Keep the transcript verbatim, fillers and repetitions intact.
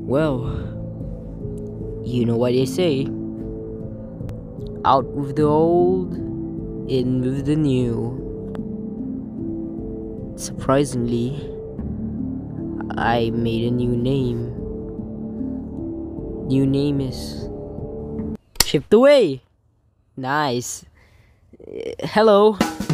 Well, you know what they say. Out with the old, in with the new. Surprisingly, I made a new name. New name is Shipped Away. Nice. Uh, hello.